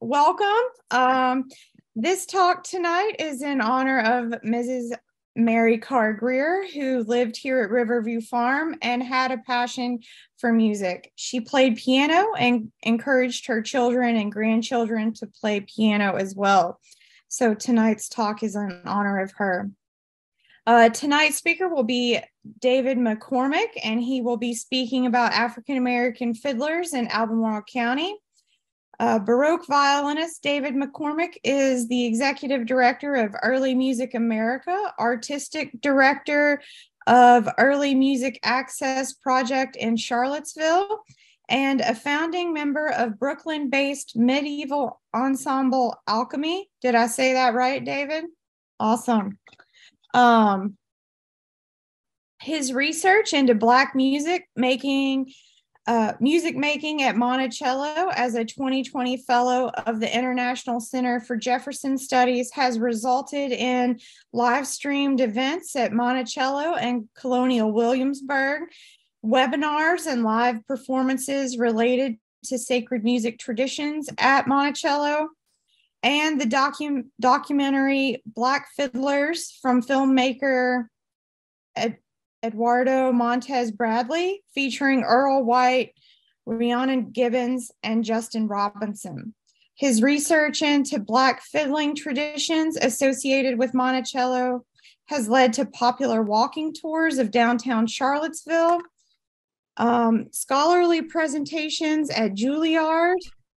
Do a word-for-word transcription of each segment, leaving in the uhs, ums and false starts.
welcome. Um, this talk tonight is in honor of Missus Mary Carr Greer, who lived here at Riverview Farm and had a passion for music. She played piano and encouraged her children and grandchildren to play piano as well. So tonight's talk is in honor of her. Uh, tonight's speaker will be David McCormick, and he will be speaking about African-American fiddlers in Albemarle County. Uh, Baroque violinist David McCormick is the executive director of Early Music America, artistic director of Early Music Access Project in Charlottesville, and a founding member of Brooklyn-based medieval ensemble Alchemy. Did I say that right, David? Awesome. Um, his research into Black music making Uh, music making at Monticello as a twenty twenty fellow of the International Center for Jefferson Studies has resulted in live streamed events at Monticello and Colonial Williamsburg, webinars and live performances related to sacred music traditions at Monticello, and the docu documentary Black Fiddlers from filmmaker Ed Eduardo Montez Bradley, featuring Earl White, Rhiannon Gibbons, and Justin Robinson. His research into Black fiddling traditions associated with Monticello has led to popular walking tours of downtown Charlottesville, um, scholarly presentations at Juilliard,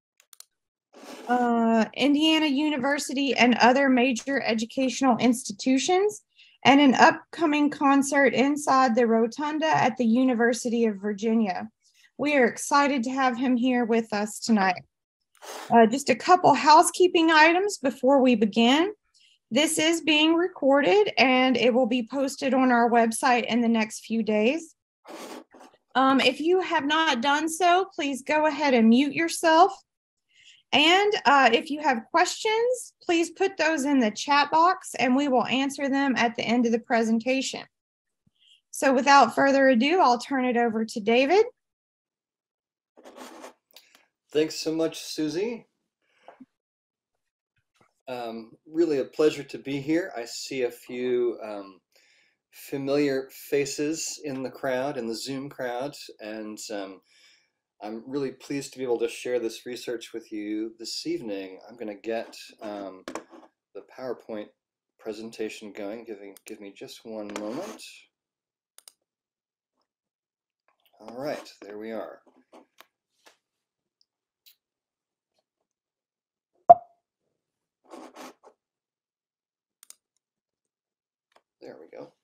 uh, Indiana University, and other major educational institutions, and an upcoming concert inside the Rotunda at the University of Virginia. We are excited to have him here with us tonight. Uh, just a couple housekeeping items before we begin. This is being recorded and it will be posted on our website in the next few days. Um, if you have not done so, please go ahead and mute yourself. And uh, if you have questions, please put those in the chat box and we will answer them at the end of the presentation. So without further ado, I'll turn it over to David. Thanks so much, Susie. Um, really a pleasure to be here. I see a few um, familiar faces in the crowd, in the Zoom crowd, and um, I'm really pleased to be able to share this research with you this evening. I'm going to get um, the PowerPoint presentation going. Give me, give me just one moment. All right, there we are. There we go.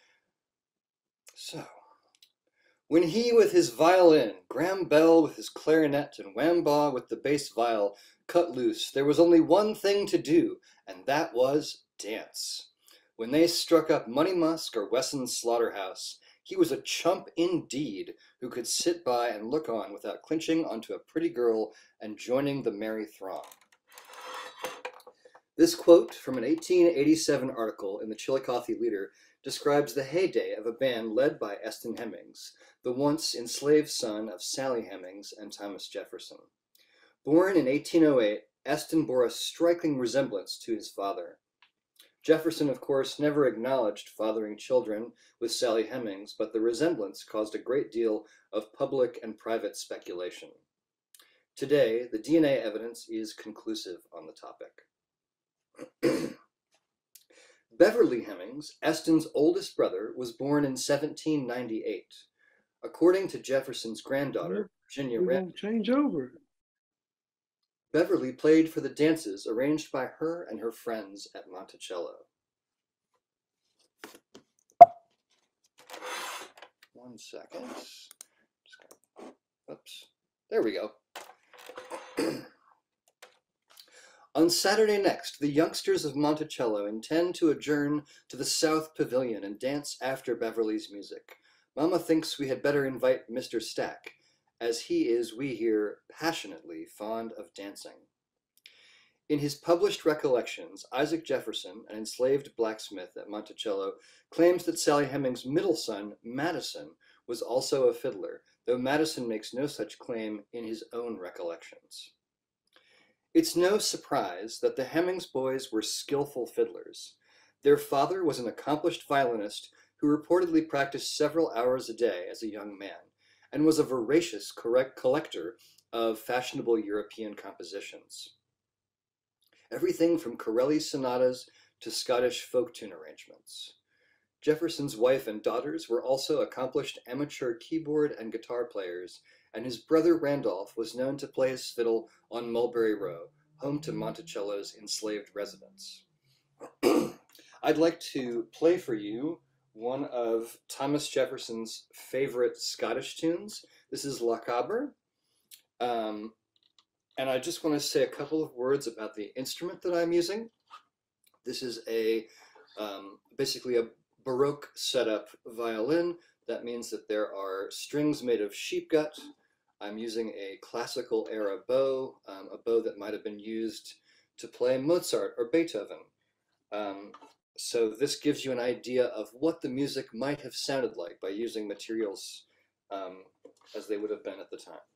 So, when he with his violin, Graham Bell with his clarinet, and Wambaugh with the bass viol cut loose, there was only one thing to do, and that was dance. When they struck up Money Musk or Wesson's Slaughterhouse, he was a chump indeed who could sit by and look on without clinching onto a pretty girl and joining the merry throng. This quote from an eighteen eighty-seven article in the Chillicothe Leader describes the heyday of a band led by Scott and Hemings, the once enslaved son of Sally Hemings and Thomas Jefferson. Born in eighteen oh eight, Eston bore a striking resemblance to his father. Jefferson, of course, never acknowledged fathering children with Sally Hemings, but the resemblance caused a great deal of public and private speculation. Today, the D N A evidence is conclusive on the topic. Beverly Hemings, Eston's oldest brother, was born in seventeen ninety-eight. According to Jefferson's granddaughter, Virginia Wren, change over. Beverly played for the dances arranged by her and her friends at Monticello. One second. Just gonna, oops. There we go. On Saturday next, the youngsters of Monticello intend to adjourn to the South Pavilion and dance after Beverly's music. Mama thinks we had better invite Mister Stack, as he is, we hear, passionately fond of dancing. In his published recollections, Isaac Jefferson, an enslaved blacksmith at Monticello, claims that Sally Hemings' middle son, Madison, was also a fiddler, though Madison makes no such claim in his own recollections. It's no surprise that the Hemings boys were skillful fiddlers. Their father was an accomplished violinist who reportedly practiced several hours a day as a young man, and was a voracious correct collector of fashionable European compositions. Everything from Corelli sonatas to Scottish folk tune arrangements. Jefferson's wife and daughters were also accomplished amateur keyboard and guitar players, and his brother Randolph was known to play his fiddle on Mulberry Row, home to Monticello's enslaved residents. I'd like to play for you one of Thomas Jefferson's favorite Scottish tunes. This is Lochaber. Um, and I just want to say a couple of words about the instrument that I'm using. This is a um, basically a Baroque setup violin. That means that there are strings made of sheep gut. I'm using a classical era bow, um, a bow that might have been used to play Mozart or Beethoven. Um, so this gives you an idea of what the music might have sounded like by using materials um, as they would have been at the time.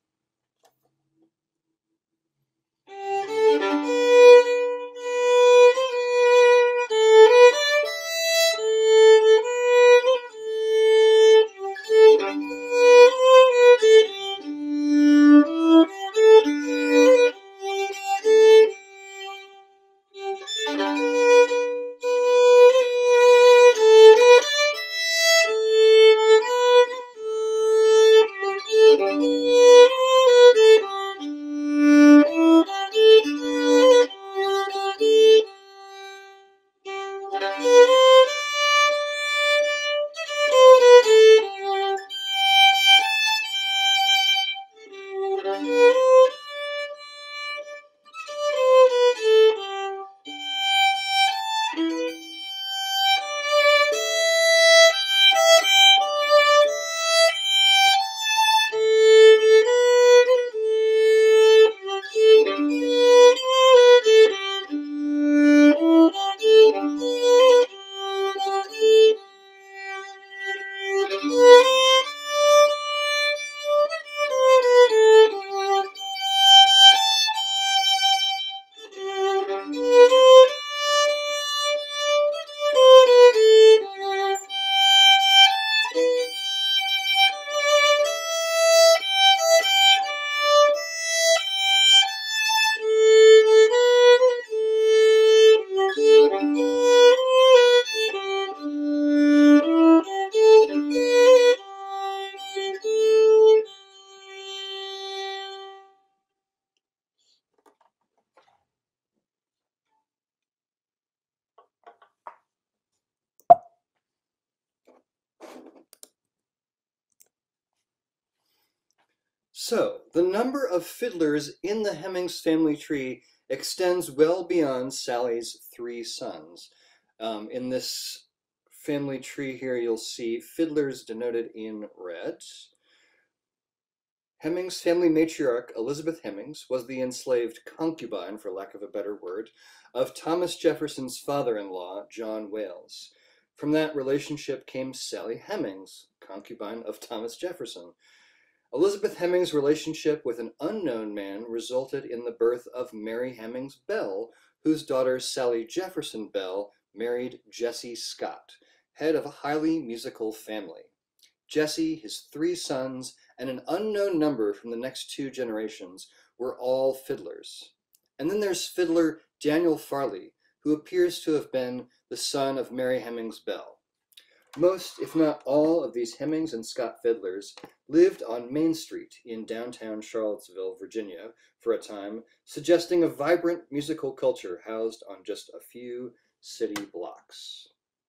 So, the number of fiddlers in the Hemings family tree extends well beyond Sally's three sons. Um, in this family tree here, you'll see fiddlers denoted in red. Hemings family matriarch Elizabeth Hemings was the enslaved concubine, for lack of a better word, of Thomas Jefferson's father-in-law, John Wales. From that relationship came Sally Hemings, concubine of Thomas Jefferson. Elizabeth Hemings' relationship with an unknown man resulted in the birth of Mary Hemings Bell, whose daughter Sally Jefferson Bell married Jesse Scott, head of a highly musical family. Jesse, his three sons, and an unknown number from the next two generations were all fiddlers. And then there's fiddler Daniel Farley, who appears to have been the son of Mary Hemings Bell. Most, if not all, of these Hemings and Scott fiddlers lived on Main Street in downtown Charlottesville, Virginia, for a time, suggesting a vibrant musical culture housed on just a few city blocks.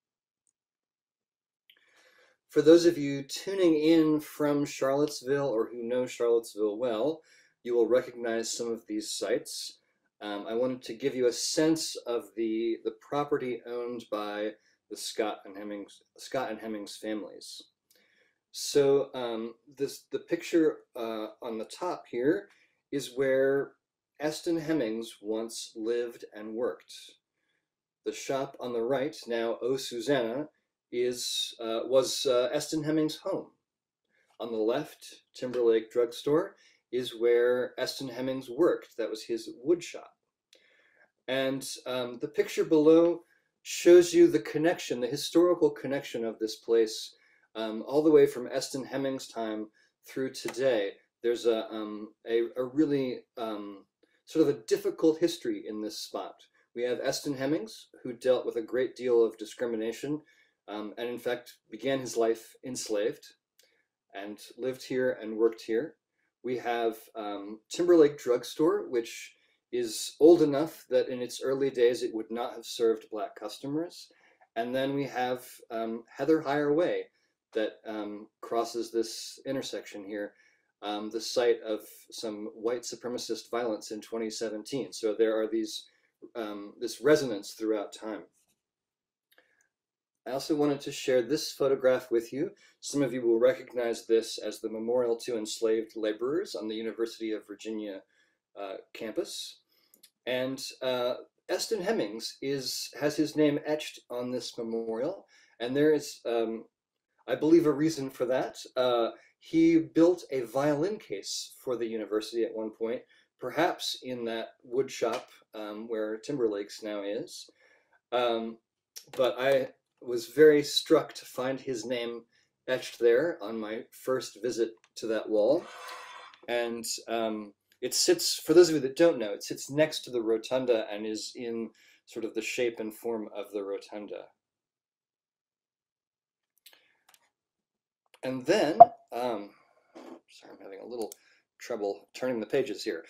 For those of you tuning in from Charlottesville or who know Charlottesville well, you will recognize some of these sites. Um, I wanted to give you a sense of the, the property owned by the Scott and Hemings, Scott and Hemings families. So um, this the picture uh, on the top here is where Eston Hemings once lived and worked. The shop on the right, now O Susanna, is uh, was uh, Eston Hemings' home. On the left, Timberlake Drugstore, is where Eston Hemings worked. That was his wood shop. And um, the picture below shows you the connection, the historical connection of this place, um, all the way from Eston Hemings' time through today. There's a, um, a, a really um, sort of a difficult history in this spot. We have Eston Hemings, who dealt with a great deal of discrimination, um, and in fact began his life enslaved and lived here and worked here. We have um, Timberlake Drugstore, which is old enough that in its early days it would not have served Black customers. And then we have um, Heather Higher Way that um, crosses this intersection here, um, the site of some white supremacist violence in twenty seventeen. So there are these, um, this resonance throughout time. I also wanted to share this photograph with you. Some of you will recognize this as the Memorial to Enslaved Laborers on the University of Virginia uh, campus. And uh, Eston Hemings is, has his name etched on this memorial, and there is, um, I believe, a reason for that. Uh, he built a violin case for the university at one point, perhaps in that wood shop um, where Timberlake's now is. Um, but I was very struck to find his name etched there on my first visit to that wall. And um, it sits, for those of you that don't know, it sits next to the rotunda and is in sort of the shape and form of the rotunda. And then, um, sorry, I'm having a little trouble turning the pages here.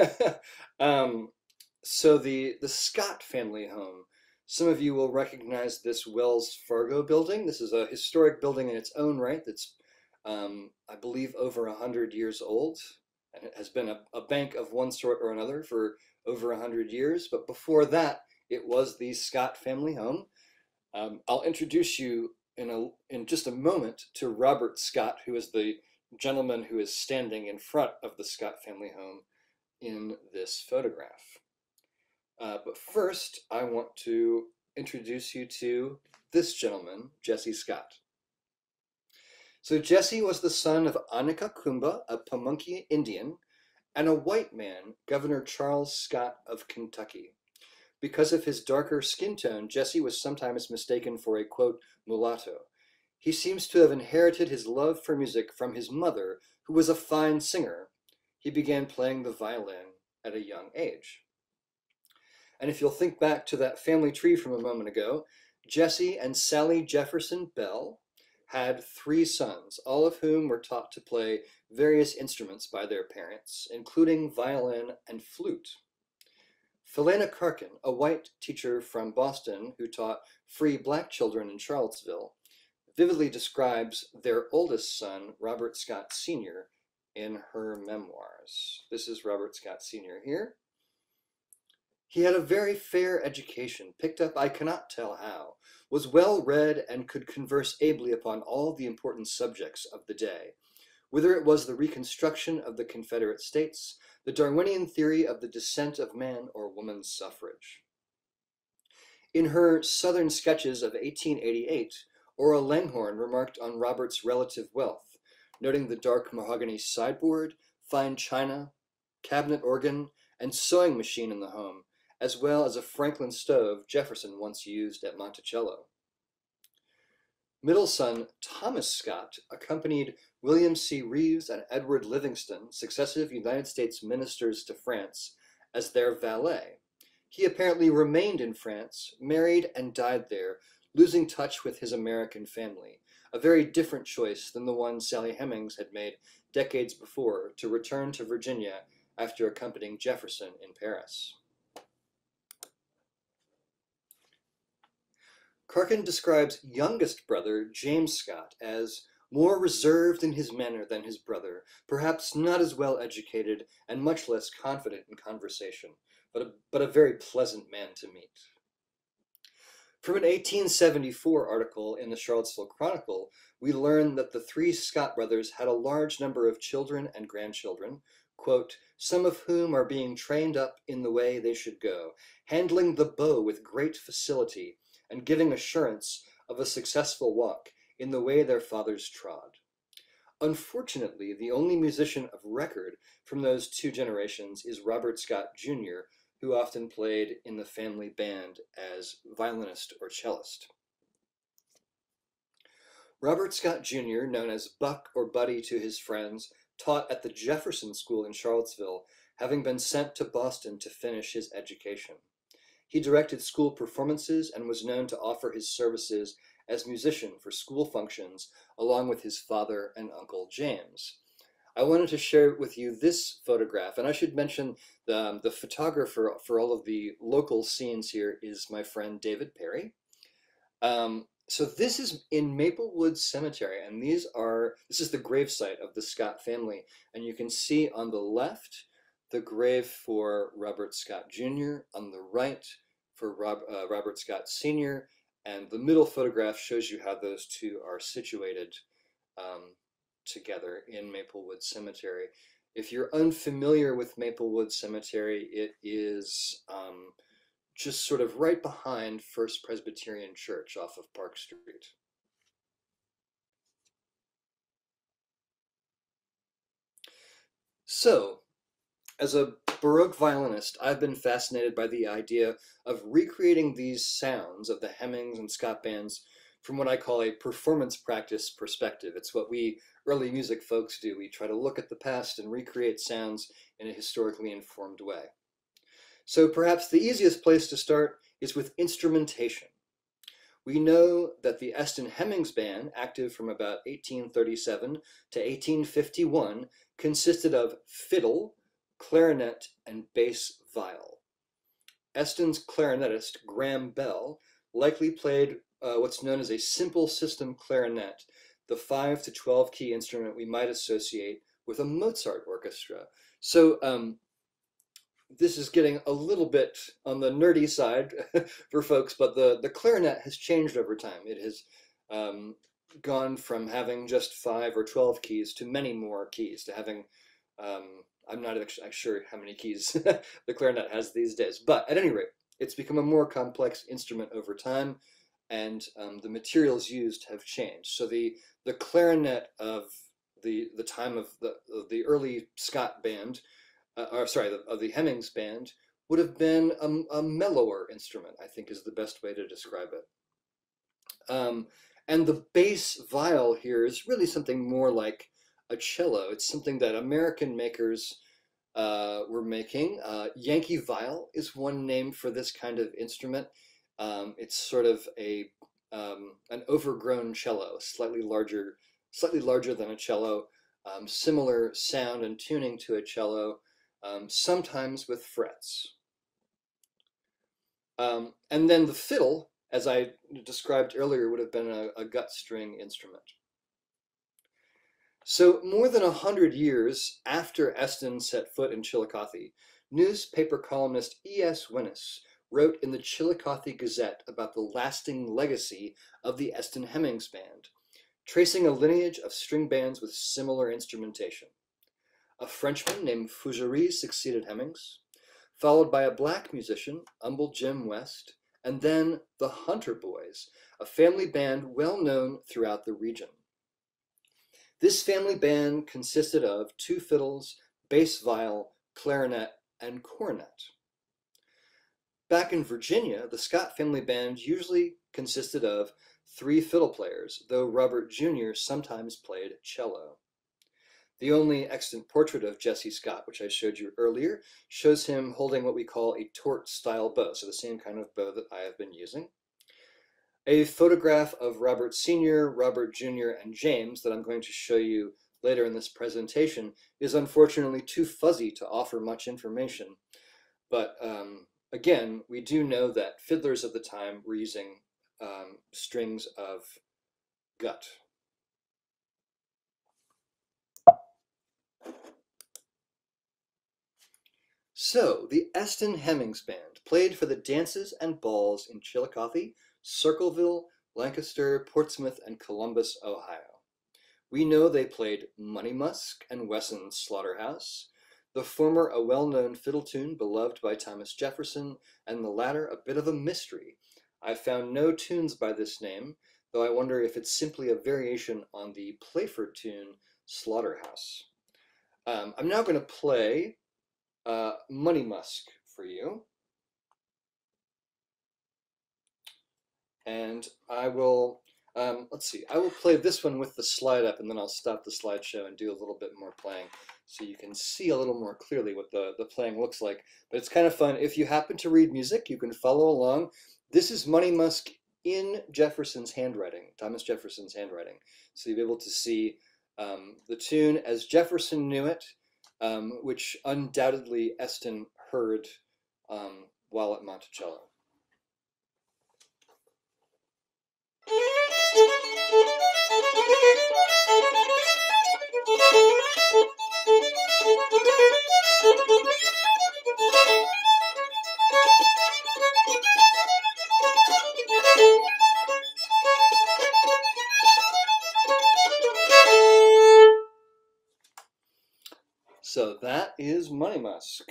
um, so the, the Scott family home. Some of you will recognize this Wells Fargo building. This is a historic building in its own right that's, um, I believe, over one hundred years old. And it has been a, a bank of one sort or another for over one hundred years. But before that, it was the Scott family home. Um, I'll introduce you in, a, in just a moment to Robert Scott, who is the gentleman who is standing in front of the Scott family home in this photograph. Uh, but first, I want to introduce you to this gentleman, Jesse Scott. So Jesse was the son of Anika Kumba, a Pamunkey Indian, and a white man, Governor Charles Scott of Kentucky. Because of his darker skin tone, Jesse was sometimes mistaken for a, quote, mulatto. He seems to have inherited his love for music from his mother, who was a fine singer. He began playing the violin at a young age. And if you'll think back to that family tree from a moment ago, Jesse and Sally Jefferson Bell had three sons, all of whom were taught to play various instruments by their parents, including violin and flute. Philena Karkin, a white teacher from Boston who taught free Black children in Charlottesville, vividly describes their oldest son, Robert Scott Senior, in her memoirs. This is Robert Scott Senior here. He had a very fair education, picked up I cannot tell how, was well read, and could converse ably upon all the important subjects of the day, whether it was the reconstruction of the Confederate States, the Darwinian theory of the descent of man or woman's suffrage. In her Southern Sketches of eighteen eighty-eight, Ora Langhorne remarked on Robert's relative wealth, noting the dark mahogany sideboard, fine china, cabinet organ, and sewing machine in the home, as well as a Franklin stove Jefferson once used at Monticello. Middle son Thomas Scott accompanied William C. Reeves and Edward Livingston, successive United States ministers to France, as their valet. He apparently remained in France, married, and died there, losing touch with his American family, a very different choice than the one Sally Hemings had made decades before to return to Virginia after accompanying Jefferson in Paris. Karkin describes youngest brother James Scott as more reserved in his manner than his brother, perhaps not as well educated and much less confident in conversation, but a, but a very pleasant man to meet. From an eighteen seventy-four article in the Charlottesville Chronicle, we learn that the three Scott brothers had a large number of children and grandchildren, quote, some of whom are being trained up in the way they should go, handling the bow with great facility, and giving assurance of a successful walk in the way their fathers trod. Unfortunately, the only musician of record from those two generations is Robert Scott Junior, who often played in the family band as violinist or cellist. Robert Scott Junior, known as Buck or Buddy to his friends, taught at the Jefferson School in Charlottesville, having been sent to Boston to finish his education. He directed school performances and was known to offer his services as musician for school functions, along with his father and uncle James. I wanted to share with you this photograph, and I should mention the, um, the photographer for all of the local scenes here is my friend David Perry. Um, so this is in Maplewood Cemetery, and these are, this is the gravesite of the Scott family, and you can see on the left the grave for Robert Scott Junior, on the right for Rob, uh, Robert Scott Senior, and the middle photograph shows you how those two are situated um, together in Maplewood Cemetery. If you're unfamiliar with Maplewood Cemetery, it is um, just sort of right behind First Presbyterian Church off of Park Street. So, as a Baroque violinist, I've been fascinated by the idea of recreating these sounds of the Hemings and Scott bands from what I call a performance practice perspective. It's what we early music folks do. We try to look at the past and recreate sounds in a historically informed way. So perhaps the easiest place to start is with instrumentation. We know that the Eston Hemings band, active from about eighteen thirty-seven to eighteen fifty-one, consisted of fiddle, clarinet, and bass viol. Eston's clarinetist, Graham Bell, likely played uh, what's known as a simple system clarinet, the five to twelve key instrument we might associate with a Mozart orchestra. So um, this is getting a little bit on the nerdy side for folks, but the, the clarinet has changed over time. It has um, gone from having just five or twelve keys to many more keys, to having, um, I'm not actually sure how many keys the clarinet has these days, but at any rate, it's become a more complex instrument over time, and um, the materials used have changed. So the, the clarinet of the, the time of the, of the early Scott band, Uh, or sorry, the, of the Hemings band, would have been a, a mellower instrument, I think is the best way to describe it. Um, and the bass viol here is really something more like a cello. It's something that American makers uh, were making. Uh, Yankee viol is one name for this kind of instrument. Um, it's sort of a um, an overgrown cello, slightly larger, slightly larger than a cello, um, similar sound and tuning to a cello. Um, sometimes with frets. Um, and then the fiddle, as I described earlier, would have been a, a gut string instrument. So more than a hundred years after Eston set foot in Chillicothe, newspaper columnist E S Winnis wrote in the Chillicothe Gazette about the lasting legacy of the Eston Hemings band, tracing a lineage of string bands with similar instrumentation. A Frenchman named Fougerie succeeded Hemings, followed by a black musician, Humble Jim West, and then the Hunter Boys, a family band well known throughout the region. This family band consisted of two fiddles, bass viol, clarinet, and cornet. Back in Virginia, the Scott family band usually consisted of three fiddle players, though Robert Junior sometimes played cello. The only extant portrait of Jesse Scott, which I showed you earlier, shows him holding what we call a tort-style bow, so the same kind of bow that I have been using. A photograph of Robert Senior, Robert Junior, and James that I'm going to show you later in this presentation is unfortunately too fuzzy to offer much information. But um, again, we do know that fiddlers of the time were using um, strings of gut. So, the Eston Hemings band played for the dances and balls in Chillicothe, Circleville, Lancaster, Portsmouth, and Columbus, Ohio. We know they played Money Musk and Wesson's Slaughterhouse, the former a well-known fiddle tune beloved by Thomas Jefferson, and the latter a bit of a mystery. I found no tunes by this name, though I wonder if it's simply a variation on the Playford tune, Slaughterhouse. Um, I'm now going to play Uh, Money Musk for you. and I will, um, let's see, I will play this one with the slide up, and then I'll stop the slideshow and do a little bit more playing so you can see a little more clearly what the, the playing looks like. But it's kind of fun. If you happen to read music, you can follow along. This is Money Musk in Jefferson's handwriting, Thomas Jefferson's handwriting. So you'll be able to see um, the tune as Jefferson knew it, um, which undoubtedly Eston heard um, while at Monticello. So that is Money Musk.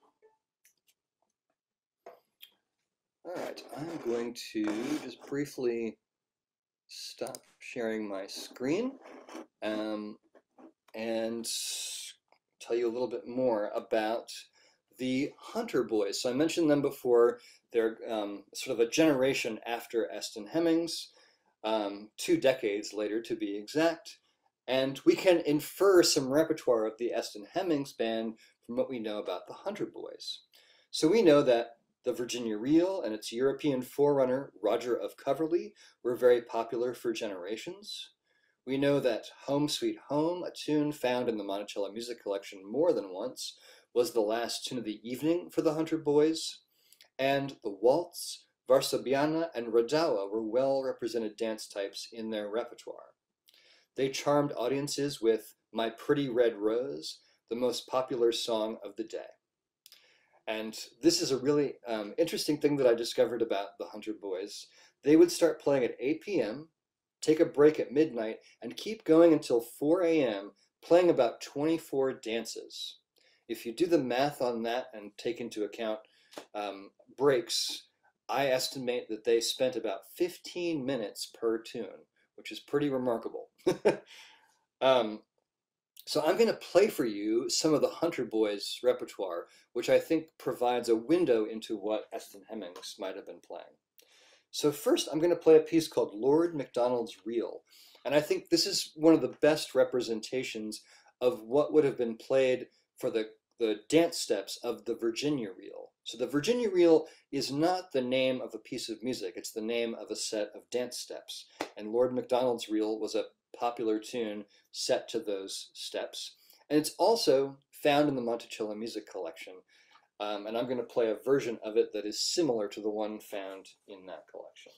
All right, I'm going to just briefly stop sharing my screen um, and tell you a little bit more about the Hunter boys. So I mentioned them before. They're um, sort of a generation after Eston Hemings, um, two decades later to be exact. And we can infer some repertoire of the Eston Hemings band from what we know about the Hunter boys. So we know that the Virginia Reel and its European forerunner, Roger of Coverley, were very popular for generations. We know that Home Sweet Home, a tune found in the Monticello Music Collection more than once, was the last tune of the evening for the Hunter boys. And the waltz, Varsoviana, and Rodawa were well represented dance types in their repertoire. They charmed audiences with My Pretty Red Rose, the most popular song of the day. And this is a really um, interesting thing that I discovered about the Hunter boys. They would start playing at eight p m, take a break at midnight, and keep going until four a m, playing about twenty-four dances. If you do the math on that and take into account um, breaks, I estimate that they spent about fifteen minutes per tune, which is pretty remarkable. um, so I'm going to play for you some of the Hunter boys' repertoire, which I think provides a window into what Eston Hemings might have been playing. So first, I'm going to play a piece called Lord Macdonald's Reel, and I think this is one of the best representations of what would have been played for the, the dance steps of the Virginia Reel. So the Virginia Reel is not the name of a piece of music, it's the name of a set of dance steps. And Lord Macdonald's Reel was a popular tune set to those steps. And it's also found in the Monticello Music Collection. Um, and I'm going to play a version of it that is similar to the one found in that collection.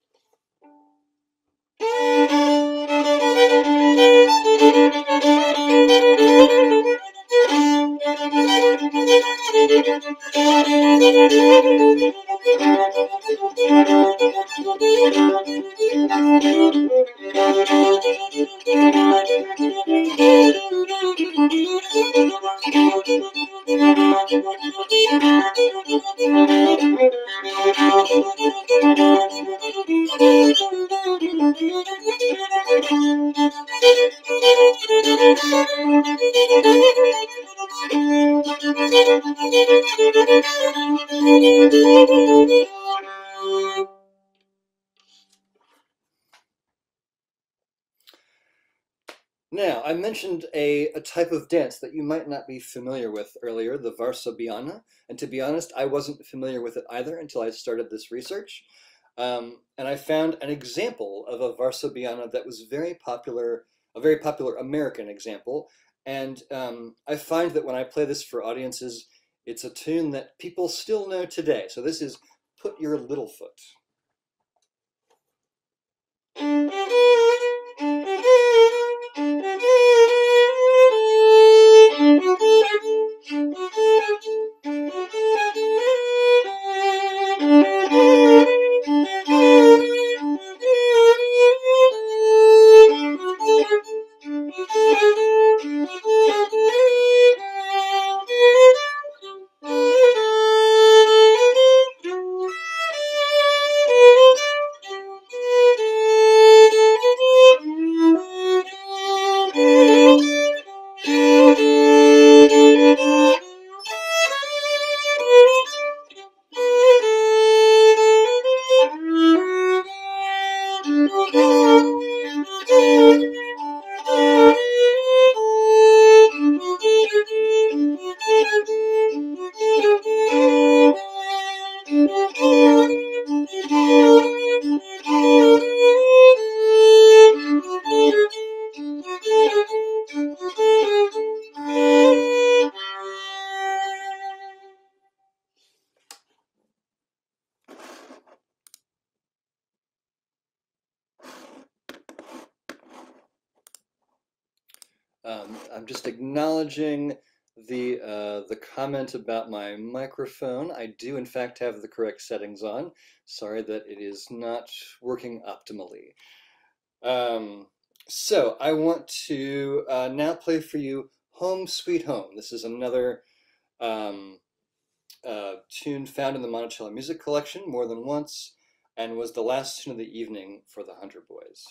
Now, I mentioned a, a type of dance that you might not be familiar with earlier, the Varsoviana, and to be honest, I wasn't familiar with it either until I started this research. Um, and I found an example of a Varsoviana that was very popular, a very popular American example, and um, I find that when I play this for audiences, it's a tune that people still know today. So this is Put Your Little Foot. Um, I'm just acknowledging the uh, the comment about my microphone. I do in fact have the correct settings on. Sorry that it is not working optimally. Um, so I want to uh, now play for you Home Sweet Home. This is another um, uh, tune found in the Monticello Music Collection more than once, and was the last tune of the evening for the Hunter Boys.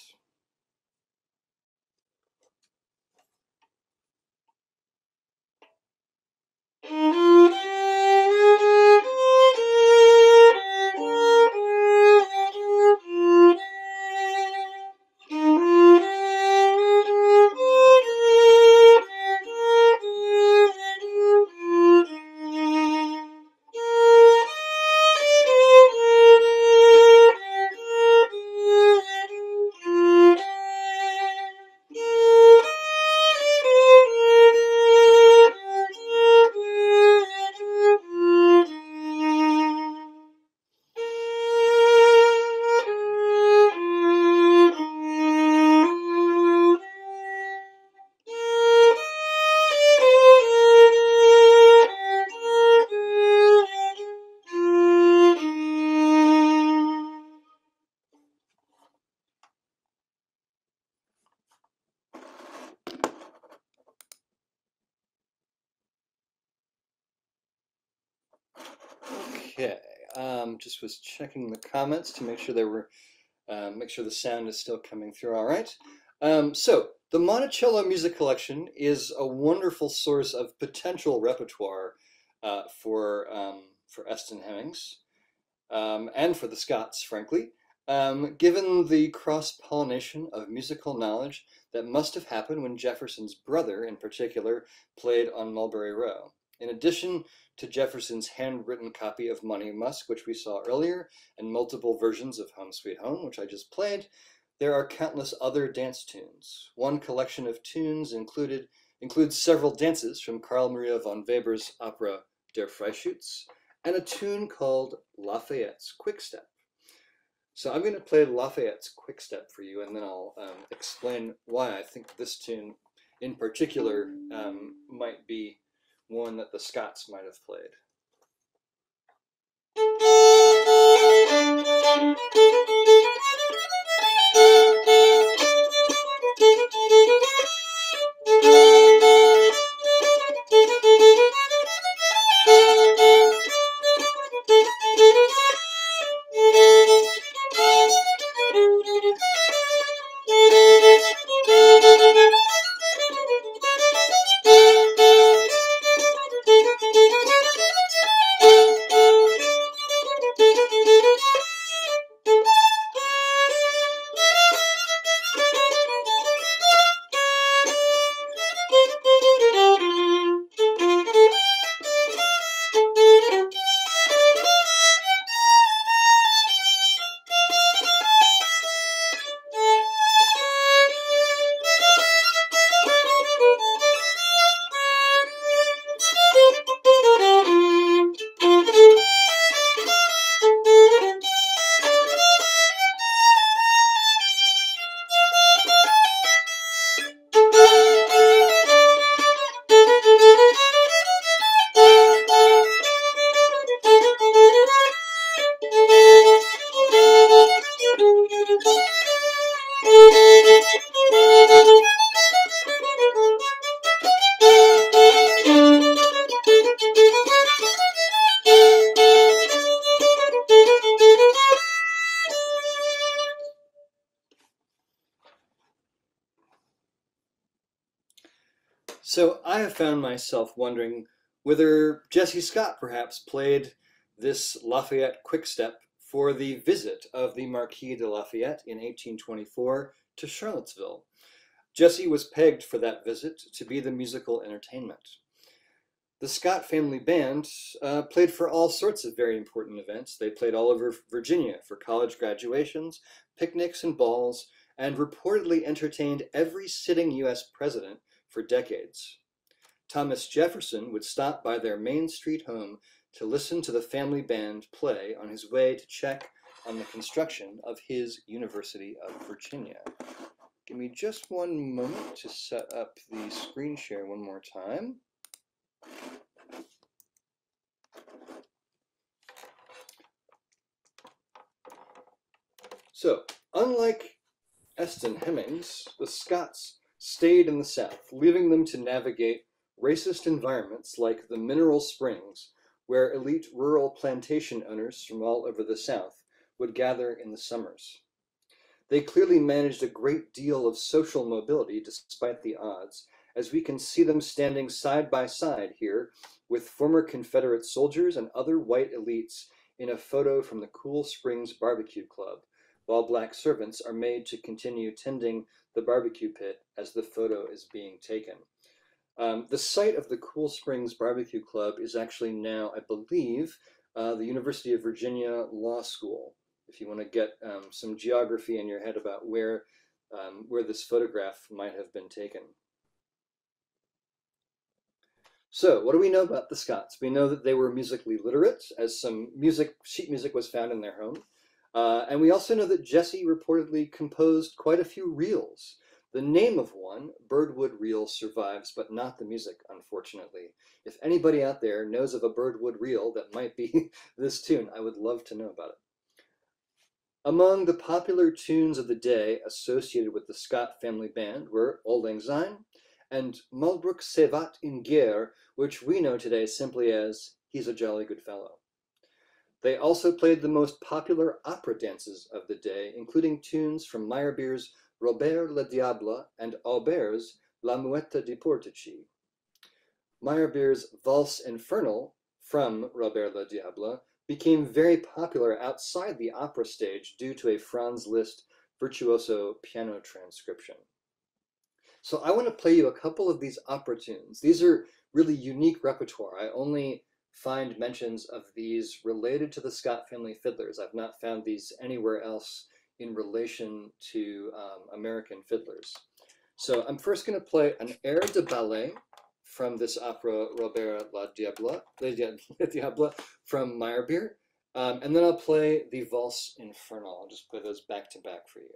Okay, um, just was checking the comments to make sure they were, uh, make sure the sound is still coming through all right. Um, so, the Monticello Music Collection is a wonderful source of potential repertoire uh, for, um, for Eston Hemings, um, and for the Scotts, frankly, um, given the cross-pollination of musical knowledge that must have happened when Jefferson's brother, in particular, played on Mulberry Row. In addition to Jefferson's handwritten copy of Money Musk, which we saw earlier, and multiple versions of Home Sweet Home, which I just played, there are countless other dance tunes. One collection of tunes included includes several dances from Carl Maria von Weber's opera Der Freischütz, and a tune called Lafayette's Quickstep. So I'm going to play Lafayette's Quickstep for you, and then I'll um, explain why I think this tune in particular um, might be one that the Scotts might have played. So I have found myself wondering whether Jesse Scott perhaps played this Lafayette Quickstep for the visit of the Marquis de Lafayette in eighteen twenty-four to Charlottesville. Jesse was pegged for that visit to be the musical entertainment. The Scott family band uh, played for all sorts of very important events. They played all over Virginia for college graduations, picnics, and balls, and reportedly entertained every sitting U S president for decades. Thomas Jefferson would stop by their Main Street home to listen to the family band play on his way to check on the construction of his University of Virginia. Give me just one moment to set up the screen share one more time. So, unlike Scott and Hemings, the Scots stayed in the South, leaving them to navigate racist environments like the Mineral Springs, where elite rural plantation owners from all over the South would gather in the summers. They clearly managed a great deal of social mobility despite the odds, as we can see them standing side by side here with former Confederate soldiers and other white elites in a photo from the Cool Springs Barbecue Club, while black servants are made to continue tending the barbecue pit as the photo is being taken. Um, the site of the Cool Springs Barbecue Club is actually now, I believe, uh, the University of Virginia Law School, if you want to get um, some geography in your head about where, um, where this photograph might have been taken. So, what do we know about the Scots? We know that they were musically literate, as some music, sheet music was found in their home. Uh, and we also know that Jesse reportedly composed quite a few reels. The name of one, Birdwood Reel, survives, but not the music, unfortunately. If anybody out there knows of a Birdwood Reel that might be this tune, I would love to know about it. Among the popular tunes of the day associated with the Scott family band were Auld Lang Syne and Malbrook Se Vat in Guerre, which we know today simply as He's a Jolly Good Fellow. They also played the most popular opera dances of the day, including tunes from Meyerbeer's Robert le Diable and Auber's La Muette di Portici. Meyerbeer's Valse Infernal from Robert le Diable became very popular outside the opera stage due to a Franz Liszt virtuoso piano transcription. So I want to play you a couple of these opera tunes. These are really unique repertoire. I only find mentions of these related to the Scott family fiddlers. I've not found these anywhere else in relation to um, American fiddlers. So I'm first going to play an air de ballet from this opera Robert le Diable, le Diable from Meyerbeer, um, and then I'll play the Valse Infernal. I'll just play those back to back for you.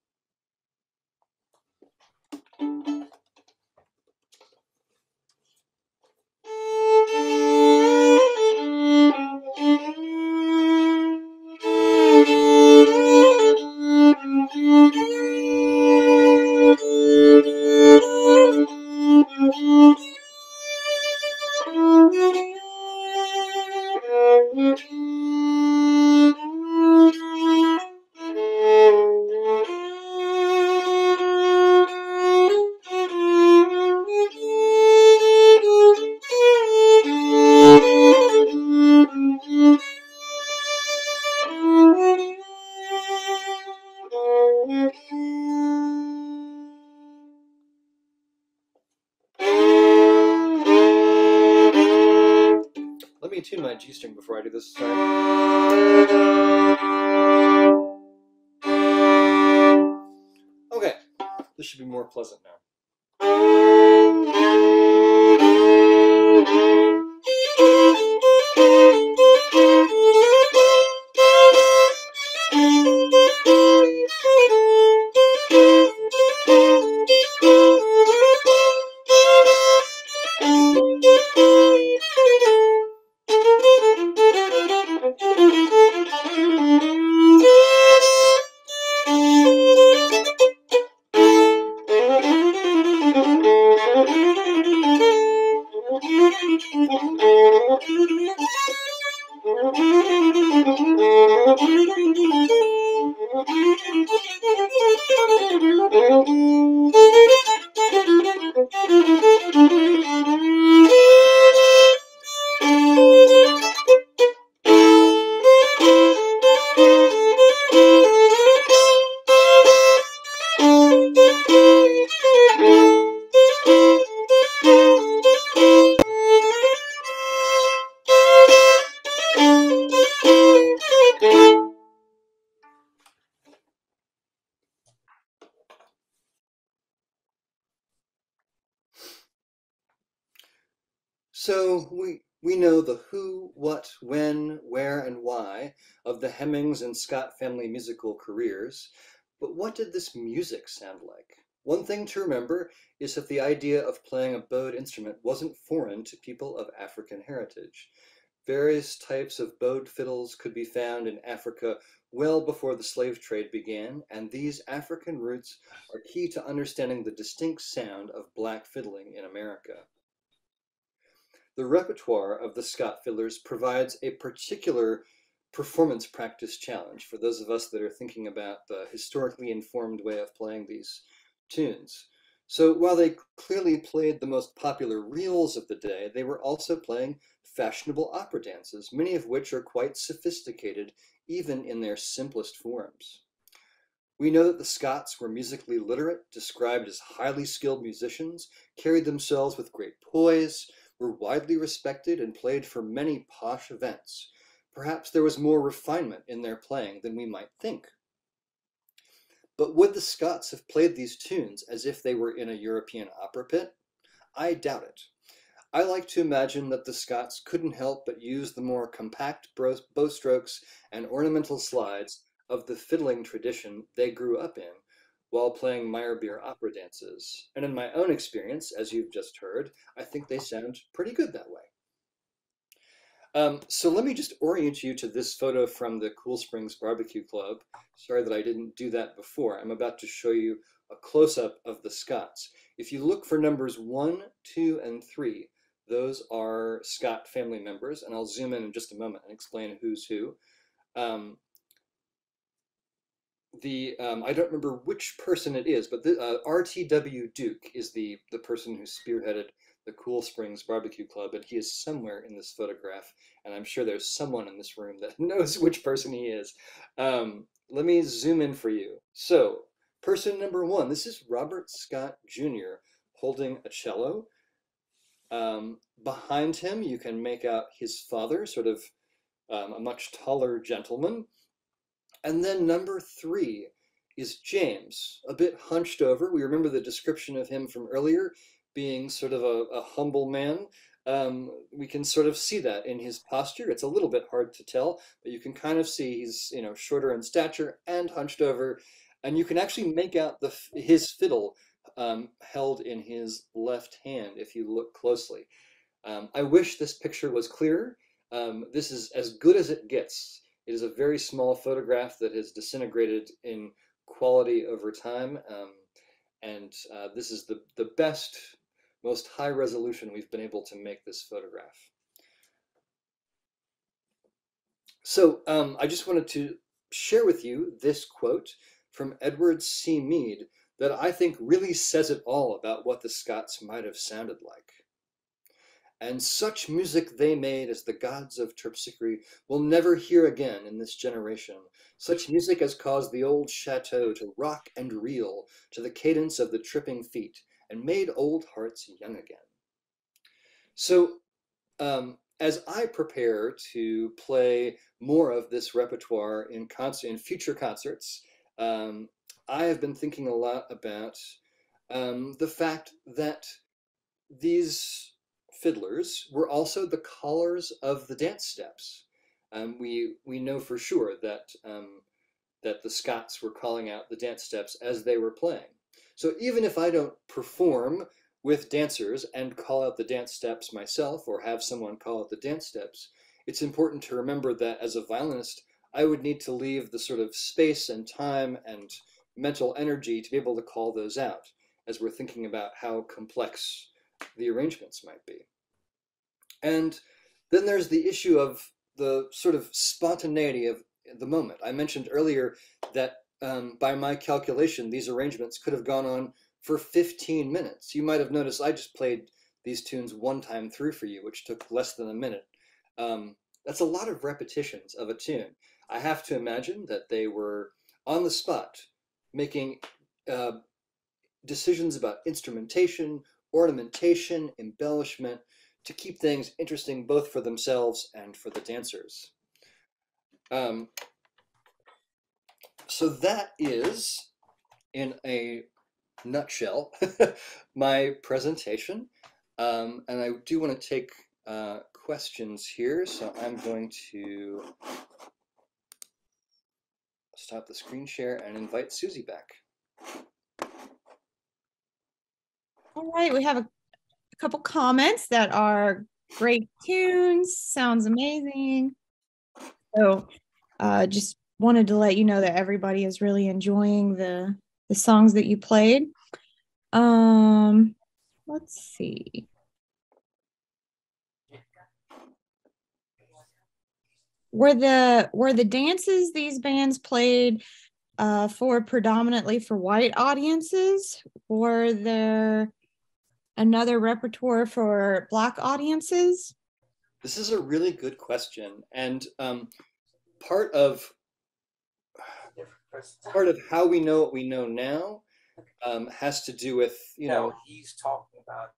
Let me tune my G string before I do this. Sorry. Okay, this should be more pleasant now. So we we know the who, what, when, where, and why of the Hemings and Scott family musical careers, but what did this music sound like? One thing to remember is that the idea of playing a bowed instrument wasn't foreign to people of African heritage. Various types of bowed fiddles could be found in Africa well before the slave trade began, and these African roots are key to understanding the distinct sound of black fiddling in America. The repertoire of the Scott Fiddlers provides a particular performance practice challenge for those of us that are thinking about the historically informed way of playing these tunes. So while they clearly played the most popular reels of the day, they were also playing fashionable opera dances, many of which are quite sophisticated even in their simplest forms. We know that the Scots were musically literate, described as highly skilled musicians, carried themselves with great poise, were widely respected, and played for many posh events. Perhaps there was more refinement in their playing than we might think. But would the Scots have played these tunes as if they were in a European opera pit? I doubt it. I like to imagine that the Scots couldn't help but use the more compact bow strokes and ornamental slides of the fiddling tradition they grew up in while playing Meyerbeer opera dances. And in my own experience, as you've just heard, I think they sound pretty good that way. Um, so let me just orient you to this photo from the Cool Springs Barbecue Club. Sorry that I didn't do that before. I'm about to show you a close-up of the Scots. If you look for numbers one, two, and three, those are Scott family members, and I'll zoom in in just a moment and explain who's who. Um, the um, I don't remember which person it is, but the, uh, R T W Duke is the the person who spearheaded the Cool Springs Barbecue Club, and he is somewhere in this photograph, and I'm sure there's someone in this room that knows which person he is. Um, let me zoom in for you. So, person number one, this is Robert Scott Junior holding a cello. Um, behind him, you can make out his father, sort of um, a much taller gentleman. And then number three is James, a bit hunched over. We remember the description of him from earlier, being sort of a, a humble man. Um, we can sort of see that in his posture. It's a little bit hard to tell, but you can kind of see he's, you know, shorter in stature and hunched over, and you can actually make out the his fiddle um, held in his left hand if you look closely. Um, I wish this picture was clearer. Um, this is as good as it gets. It is a very small photograph that has disintegrated in quality over time, um, and uh, this is the, the best, most high resolution we've been able to make this photograph. So um, I just wanted to share with you this quote from Edward C. Mead that I think really says it all about what the Scots might have sounded like. And such music they made as the gods of Terpsichore will never hear again in this generation, such music as caused the old chateau to rock and reel to the cadence of the tripping feet, and made old hearts young again. So um, as I prepare to play more of this repertoire in, concert, in future concerts, um, I have been thinking a lot about um, the fact that these fiddlers were also the callers of the dance steps. Um, we we know for sure that um, that the Scots were calling out the dance steps as they were playing. So even if I don't perform with dancers and call out the dance steps myself, or have someone call out the dance steps, it's important to remember that as a violinist, I would need to leave the sort of space and time and mental energy to be able to call those out as we're thinking about how complex the arrangements might be. And then there's the issue of the sort of spontaneity of the moment. I mentioned earlier that um, by my calculation, these arrangements could have gone on for fifteen minutes. You might have noticed I just played these tunes one time through for you, which took less than a minute. Um, that's a lot of repetitions of a tune. I have to imagine that they were on the spot, making uh, decisions about instrumentation, ornamentation, embellishment, to keep things interesting both for themselves and for the dancers. Um, so that is, in a nutshell, my presentation. Um, and I do want to take uh, questions here, so I'm going to stop the screen share and invite Susie back. All right, we have a, a couple comments that are great tunes, sounds amazing. So uh, just wanted to let you know that everybody is really enjoying the, the songs that you played. Um, let's see. Were the were the dances these bands played uh, for predominantly for white audiences? Were there another repertoire for Black audiences? This is a really good question, and um, part of part of how we know what we know now um, has to do with, you know. No, he's talking about.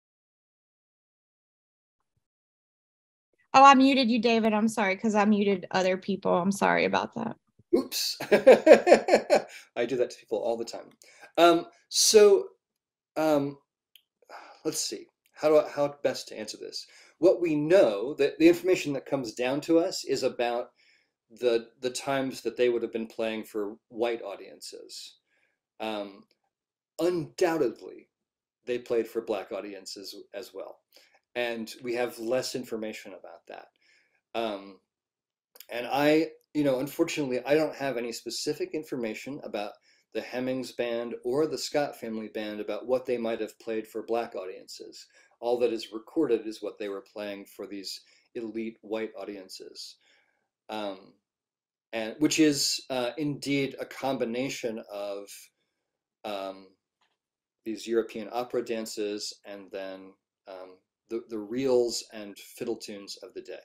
Oh, I muted you, David. I'm sorry, because I muted other people. I'm sorry about that. Oops. I do that to people all the time. Um, so um, let's see. How do I, how best to answer this? What we know, that the information that comes down to us is about the the times that they would have been playing for white audiences. Um, undoubtedly, they played for Black audiences as well, and we have less information about that. Um, and I, you know, unfortunately, I don't have any specific information about the Hemings band or the Scott family band about what they might have played for Black audiences. All that is recorded is what they were playing for these elite white audiences, um, and which is uh, indeed a combination of um, these European opera dances and then um, the, the reels and fiddle tunes of the day.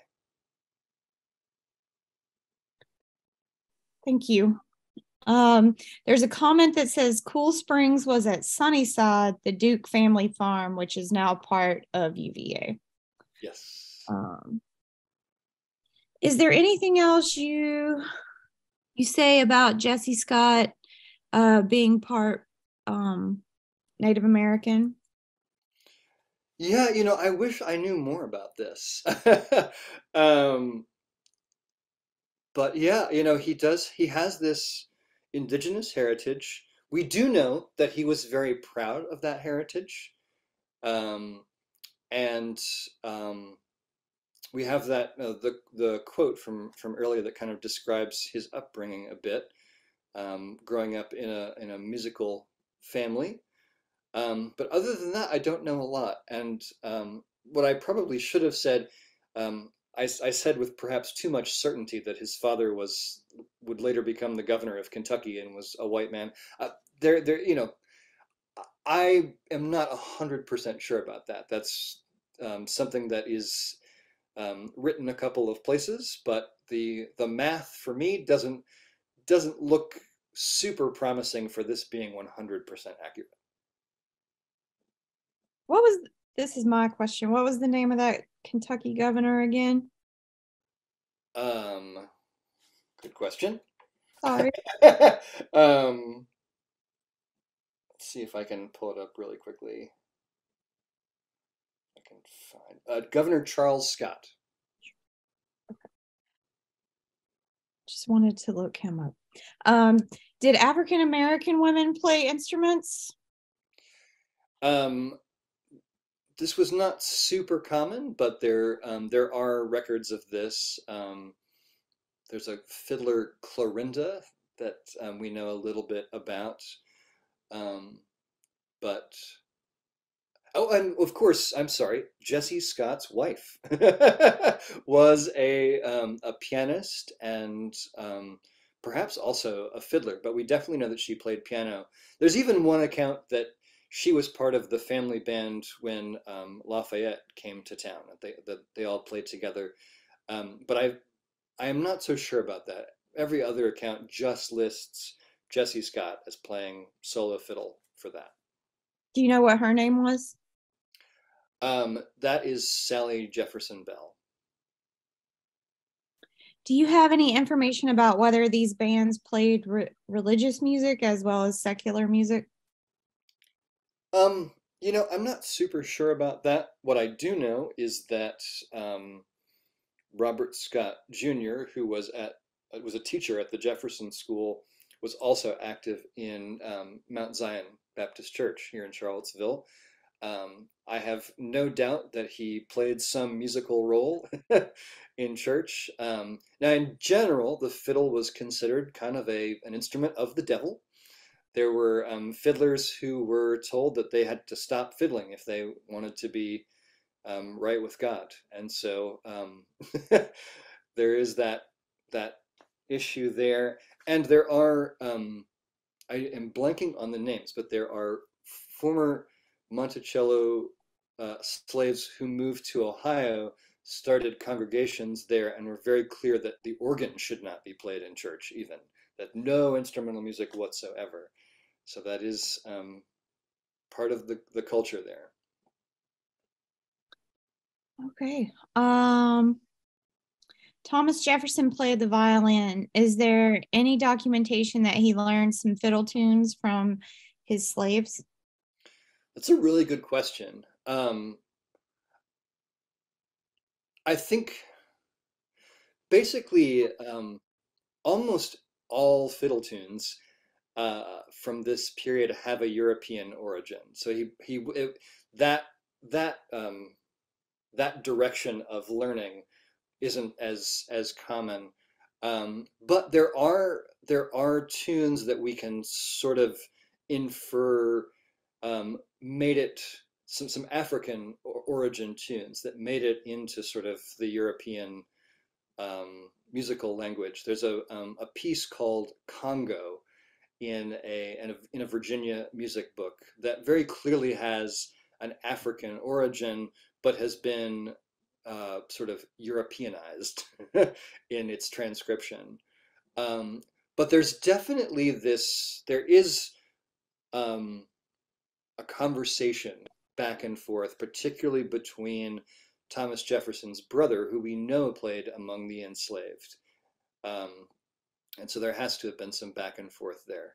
Thank you. Um, there's a comment that says Cool Springs was at Sunnyside, the Duke family farm, which is now part of U V A. Yes. Um, is there anything else you you say about Jesse Scott uh, being part um, Native American? Yeah, you know, I wish I knew more about this. um, but yeah, you know, he does, he has this indigenous heritage. We do know that he was very proud of that heritage. Um, and um, we have that, uh, the, the quote from, from earlier that kind of describes his upbringing a bit, um, growing up in a, in a musical family. Um, but other than that, I don't know a lot. And um, what I probably should have said, um, I, I said with perhaps too much certainty that his father was would later become the governor of Kentucky and was a white man. Uh, there, there, you know, I am not a hundred percent sure about that. That's um, something that is um, written a couple of places, but the the math for me doesn't doesn't look super promising for this being one hundred percent accurate. What was, this is my question. What was the name of that Kentucky governor again? Um, good question. Sorry. um, let's see if I can pull it up really quickly. I can find uh, Governor Charles Scott. Okay. Just wanted to look him up. Um, did African American women play instruments? Um, this was not super common, but there um, there are records of this. Um, there's a fiddler Clorinda that um, we know a little bit about, um, but oh, and of course, I'm sorry, Jesse Scott's wife was a um, a pianist and um, perhaps also a fiddler, but we definitely know that she played piano. There's even one account that she was part of the family band when um, Lafayette came to town. That they that they all played together, um, but I I am not so sure about that. Every other account just lists Jesse Scott as playing solo fiddle for that. Do you know what her name was? Um, that is Sally Jefferson Bell. Do you have any information about whether these bands played re religious music as well as secular music? Um, you know, I'm not super sure about that. What I do know is that um, Robert Scott Junior, who was at was a teacher at the Jefferson School, was also active in um, Mount Zion Baptist Church here in Charlottesville. Um, I have no doubt that he played some musical role in church. Um, now, in general, the fiddle was considered kind of a an instrument of the devil. There were um, fiddlers who were told that they had to stop fiddling if they wanted to be um, right with God, and so um, there is that that issue there. And there are um, I am blanking on the names, but there are former Monticello uh, slaves who moved to Ohio, started congregations there, and were very clear that the organ should not be played in church, even that no instrumental music whatsoever. So that is um, part of the, the culture there. Okay. Um, Thomas Jefferson played the violin. Is there any documentation that he learned some fiddle tunes from his slaves? That's a really good question. Um, I think basically um, almost all fiddle tunes uh, from this period have a European origin. So he he it, that that um, that direction of learning isn't as as common, um, but there are there are tunes that we can sort of infer um, made it some some African origin tunes that made it into sort of the European um, musical language. There's a um, a piece called Congo in a, in a in a Virginia music book that very clearly has an African origin, but has been uh, sort of Europeanized in its transcription. Um, but there's definitely this. There is um, a conversation back and forth, particularly between Thomas Jefferson's brother, who we know played among the enslaved. Um, and so there has to have been some back and forth there.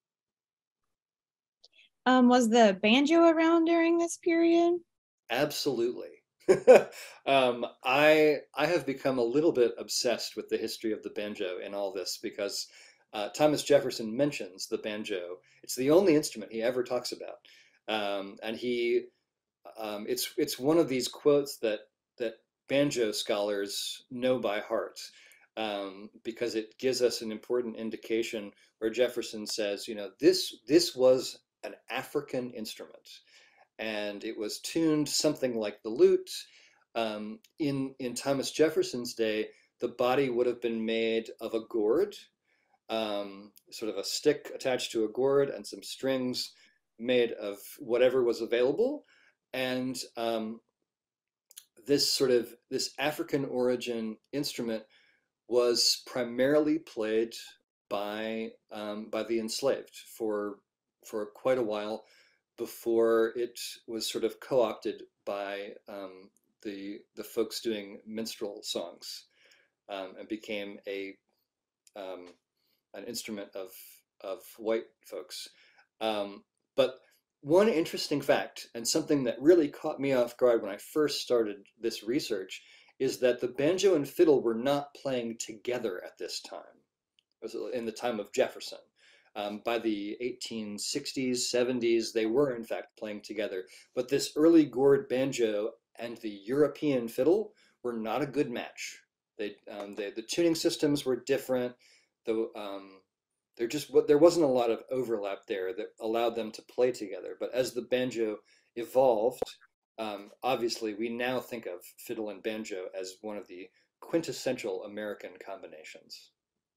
Um, was the banjo around during this period? Absolutely. um, I I have become a little bit obsessed with the history of the banjo in all this because uh, Thomas Jefferson mentions the banjo. It's the only instrument he ever talks about, um, and he um, it's it's one of these quotes that that banjo scholars know by heart, um, because it gives us an important indication where Jefferson says, you know, this this was an African instrument, and it was tuned something like the lute. Um, in in Thomas Jefferson's day, the body would have been made of a gourd, um, sort of a stick attached to a gourd, and some strings made of whatever was available. And um, this sort of this African origin instrument was primarily played by um, by the enslaved for for quite a while before it was sort of co-opted by um, the the folks doing minstrel songs, um, and became a um, an instrument of of white folks. Um, but one interesting fact, and something that really caught me off guard when I first started this research, is that the banjo and fiddle were not playing together at this time. It was in the time of Jefferson. Um, by the eighteen sixties, seventies, they were in fact playing together. But this early gourd banjo and the European fiddle were not a good match. They, um, they the tuning systems were different. The um, there just there wasn't a lot of overlap there that allowed them to play together. But as the banjo evolved, um, obviously we now think of fiddle and banjo as one of the quintessential American combinations.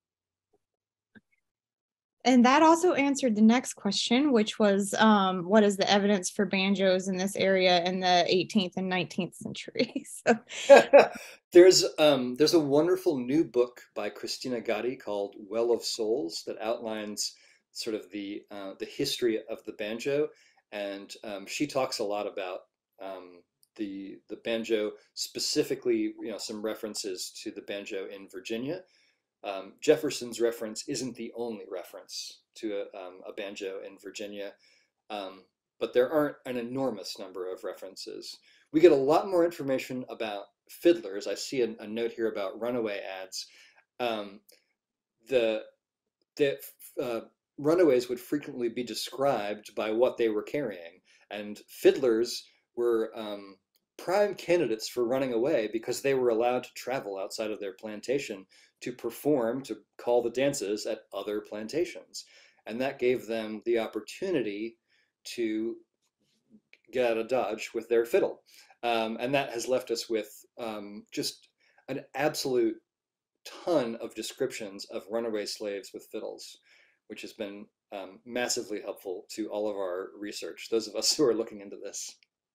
And that also answered the next question, which was um, what is the evidence for banjos in this area in the eighteenth and nineteenth century? So, there's um, there's a wonderful new book by Christina Gotti called Well of Souls that outlines sort of the uh, the history of the banjo, and um, she talks a lot about um, the the banjo, specifically, you know, some references to the banjo in Virginia. Um, Jefferson's reference isn't the only reference to a, um, a banjo in Virginia, um, but there aren't an enormous number of references. We get a lot more information about fiddlers. I see a, a note here about runaway ads. Um, the the uh, runaways would frequently be described by what they were carrying, and fiddlers were um, prime candidates for running away because they were allowed to travel outside of their plantation to perform, to call the dances at other plantations. And that gave them the opportunity to get out of Dodge with their fiddle. Um, and that has left us with um, just an absolute ton of descriptions of runaway slaves with fiddles, which has been um, massively helpful to all of our research, those of us who are looking into this.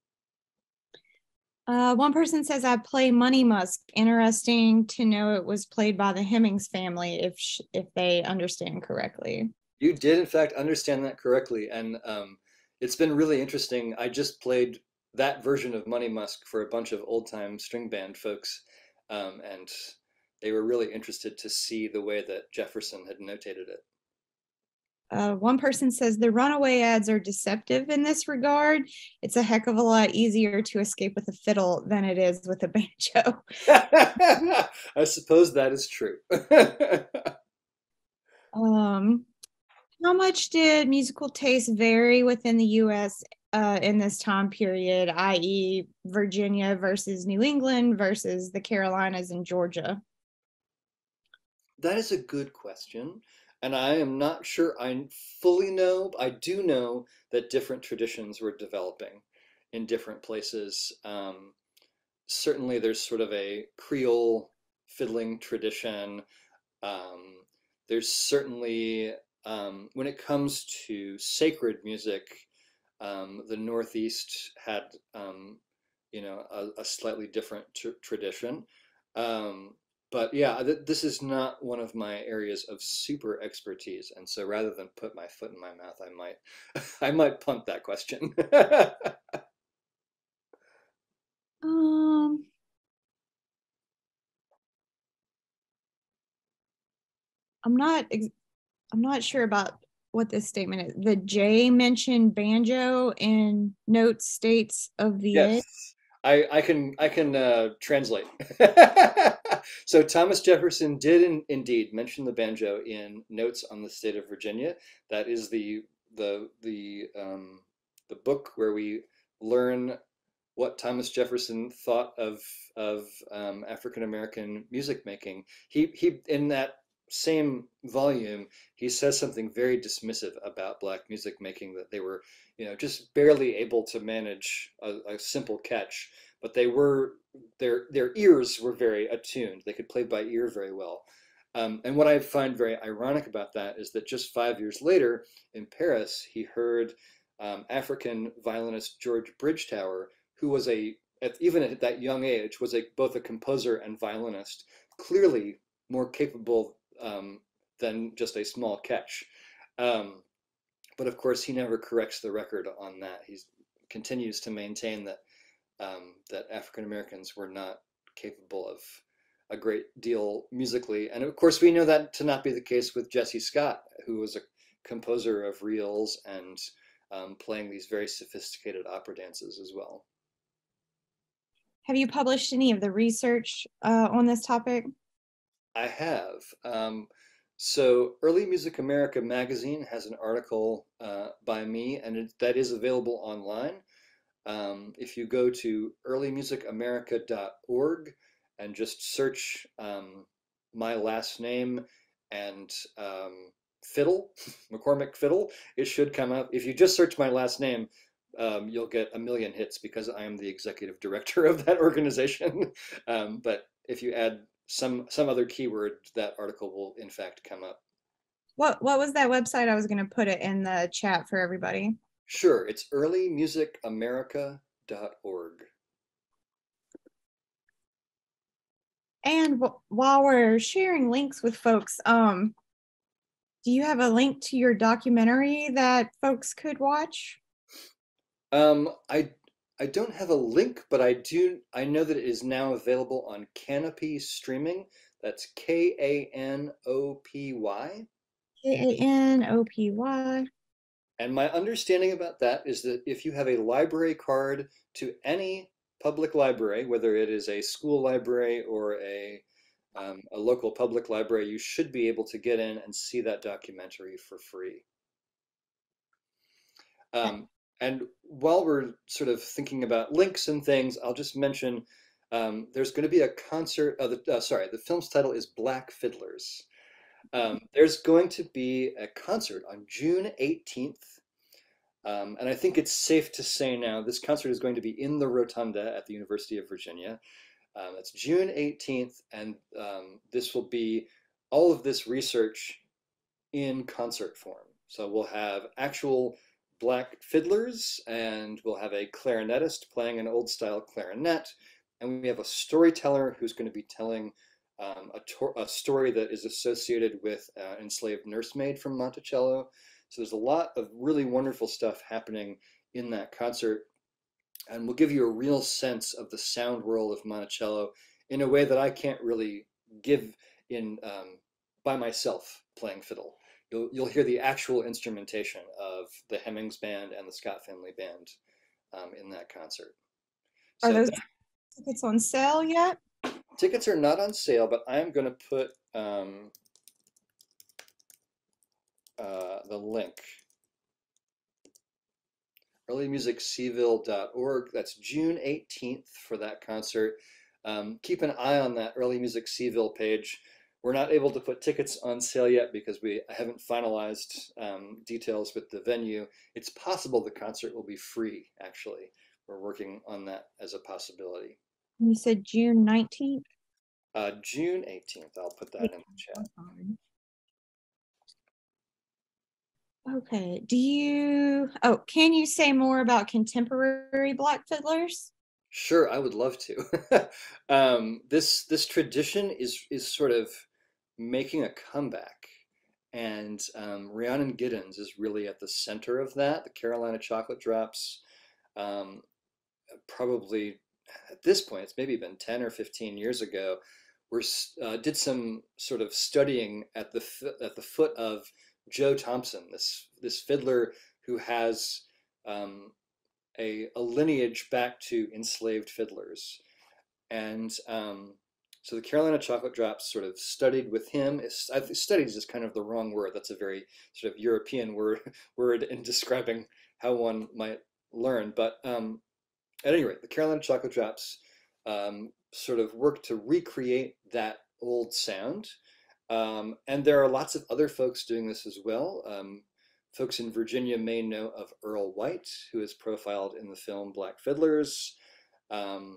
Uh, one person says, I play Money Musk. Interesting to know it was played by the Hemings family, if sh if they understand correctly. You did, in fact, understand that correctly. And um, it's been really interesting. I just played that version of Money Musk for a bunch of old time string band folks. Um, and they were really interested to see the way that Jefferson had notated it. Uh, one person says the runaway ads are deceptive in this regard. It's a heck of a lot easier to escape with a fiddle than it is with a banjo. I suppose that is true. um, how much did musical taste vary within the U S uh, in this time period, that is. Virginia versus New England versus the Carolinas and Georgia? That is a good question. And I am not sure I fully know. I do know that different traditions were developing in different places. Um, certainly, there's sort of a Creole fiddling tradition. Um, there's certainly, um, when it comes to sacred music, um, the Northeast had, um, you know, a, a slightly different tr tradition. Um, but yeah, th this is not one of my areas of super expertise, and so rather than put my foot in my mouth, I might, I might punt that question. Um, I'm not. I'm not sure about what this statement is. The J mentioned banjo in notes states of the Yes, A. I, I can I can uh, translate. So Thomas Jefferson did in, indeed mention the banjo in Notes on the State of Virginia. That is the the the um, the book where we learn what Thomas Jefferson thought of of um, African American music making. He he in that same volume, he says something very dismissive about black music making, that they were, you know, just barely able to manage a, a simple catch, but they were their their ears were very attuned. They could play by ear very well. Um, and what I find very ironic about that is that just five years later in Paris, he heard um, African violinist George Bridgetower, who was a, at, even at that young age, was a, both a composer and violinist, clearly more capable um, than just a small catch. Um, but of course, he never corrects the record on that. He continues to maintain that um, that African Americans were not capable of a great deal musically. And of course, we know that to not be the case with Jesse Scott, who was a composer of reels and um, playing these very sophisticated opera dances as well. Have you published any of the research uh, on this topic? I have. Um, so Early Music America magazine has an article uh, by me, and it, that is available online. Um, if you go to early music america dot org and just search um, my last name and um, fiddle, McCormick fiddle, it should come up. If you just search my last name, um, you'll get a million hits because I am the executive director of that organization. um, but if you add some some other keyword, that article will in fact come up. What what was that website? I was going to put it in the chat for everybody. Sure, it's early music america dot org. And w while we're sharing links with folks, um, do you have a link to your documentary that folks could watch? Um, I I don't have a link, but I do I know that it is now available on Canopy Streaming. That's K A N O P Y. K A N O P Y. And my understanding about that is that if you have a library card to any public library, whether it is a school library or a um, a local public library, you should be able to get in and see that documentary for free. Um, and while we're sort of thinking about links and things, I'll just mention um, there's going to be a concert. Uh, the, uh, sorry, the film's title is Black Fiddlers. Um, there's going to be a concert on June eighteenth. Um, and I think it's safe to say now this concert is going to be in the Rotunda at the University of Virginia. Um, that's June eighteenth, and um, this will be all of this research in concert form. So we'll have actual black fiddlers, and we'll have a clarinetist playing an old style clarinet, and we have a storyteller who's going to be telling um, a, a, story that is associated with uh, enslaved nursemaid from Monticello. So there's a lot of really wonderful stuff happening in that concert, and we'll give you a real sense of the sound world of Monticello in a way that I can't really give in um, by myself playing fiddle. You'll, you'll hear the actual instrumentation of the Hemings Band and the Scott Family Band um, in that concert. Are So those that, tickets on sale yet? tickets are not on sale, but I'm going to put um, uh, the link. early music seville dot org. That's June eighteenth for that concert. Um, keep an eye on that Early Music Seville page. We're not able to put tickets on sale yet because we haven't finalized um, details with the venue. It's possible the concert will be free, actually. We're working on that as a possibility. You said June nineteenth? Uh, June eighteenth, I'll put that in the chat. Okay, do you, oh, can you say more about contemporary Black fiddlers? Sure, I would love to. um, this this tradition is is sort of making a comeback, and um, Rhiannon Giddens is really at the center of that. The Carolina Chocolate Drops, um, probably at this point, it's maybe been ten or fifteen years ago, we uh, did some sort of studying at the at the foot of Joe Thompson, this this fiddler who has um, a, a lineage back to enslaved fiddlers. And um, so the Carolina Chocolate Drops sort of studied with him. It's, I think studies is kind of the wrong word. That's a very sort of European word word in describing how one might learn. But um, at any rate, the Carolina Chocolate Drops um, sort of worked to recreate that old sound. Um, and there are lots of other folks doing this as well. Um, folks in Virginia may know of Earl White, who is profiled in the film Black Fiddlers. Um,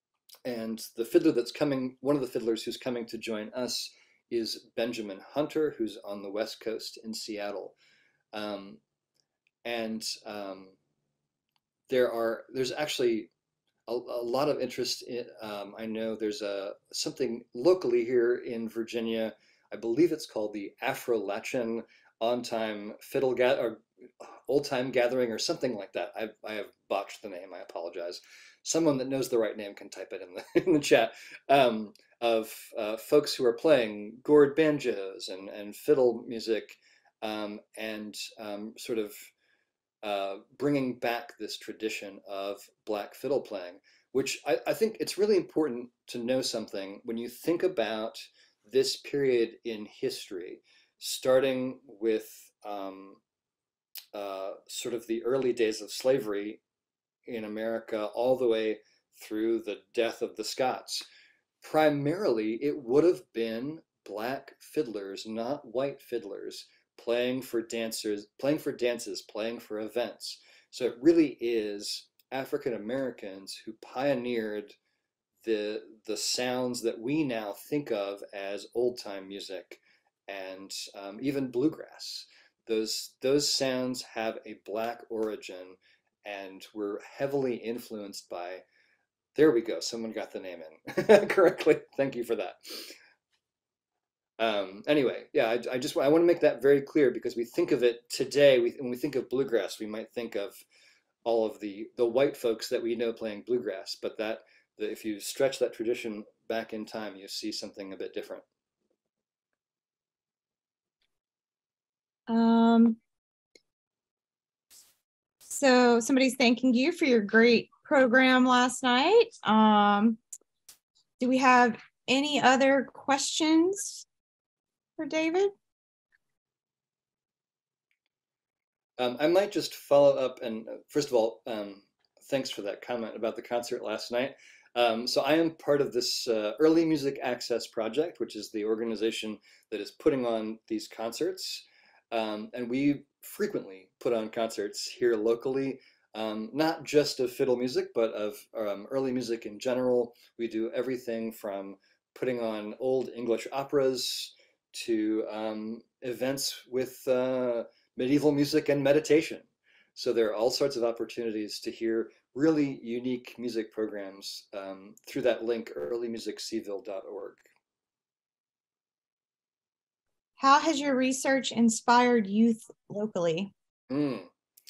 and the fiddler that's coming, one of the fiddlers who's coming to join us is Benjamin Hunter, who's on the West Coast in Seattle. Um, and um, there are, there's actually a, a lot of interest in, um, I know there's a something locally here in Virginia, I believe it's called the Afro-Latin on-time fiddle gather or old-time gathering or something like that. I, I have botched the name, I apologize. Someone that knows the right name can type it in the, in the chat, um, of uh, folks who are playing gourd banjos and, and fiddle music, um, and um, sort of uh, bringing back this tradition of Black fiddle playing, which I, I think it's really important to know something when you think about this period in history, starting with um, uh, sort of the early days of slavery in America all the way through the death of the Scots. Primarily, it would have been Black fiddlers, not white fiddlers, playing for dancers, playing for dances, playing for events. So it really is African Americans who pioneered the the sounds that we now think of as old time music and um, even bluegrass. Those those sounds have a Black origin and were heavily influenced by. There we go. Someone got the name in correctly. Thank you for that. Um, anyway, yeah, I, I just I want to make that very clear because we think of it today. We, when we think of bluegrass, we might think of all of the the white folks that we know playing bluegrass, but that the, if you stretch that tradition back in time, you see something a bit different. Um, so somebody's thanking you for your great program last night. Um, do we have any other questions for David? Um, I might just follow up, and uh, first of all, um, thanks for that comment about the concert last night. Um, so I am part of this uh, Early Music Access Project, which is the organization that is putting on these concerts. Um, and we frequently put on concerts here locally, um, not just of fiddle music, but of um, early music in general. We do everything from putting on old English operas to um, events with uh, medieval music and meditation. So there are all sorts of opportunities to hear really unique music programs um, through that link, early music c ville dot org. How has your research inspired youth locally? Mm.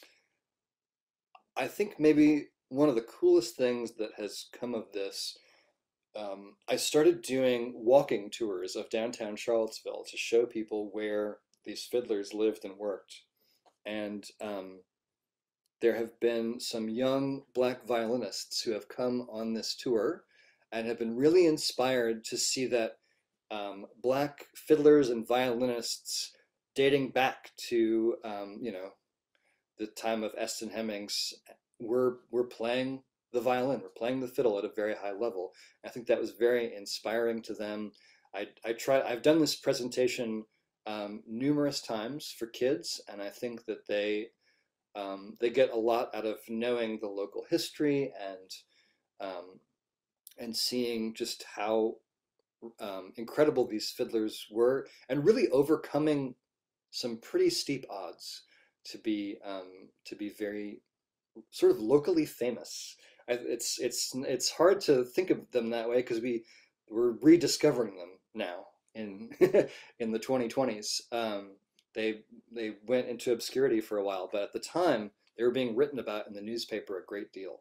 I think maybe one of the coolest things that has come of this, um, I started doing walking tours of downtown Charlottesville to show people where these fiddlers lived and worked. And um, there have been some young Black violinists who have come on this tour and have been really inspired to see that um, Black fiddlers and violinists dating back to, um, you know, the time of Eston Hemings were, were playing the violin, were playing the fiddle at a very high level. I think that was very inspiring to them. I, I try, I've done this presentation um, numerous times for kids, and I think that they Um, they get a lot out of knowing the local history and um, and seeing just how um, incredible these fiddlers were, and really overcoming some pretty steep odds to be um, to be very sort of locally famous. It's it's it's hard to think of them that way because we we're rediscovering them now in in the twenty twenties. Um, they they went into obscurity for a while, but at the time they were being written about in the newspaper a great deal.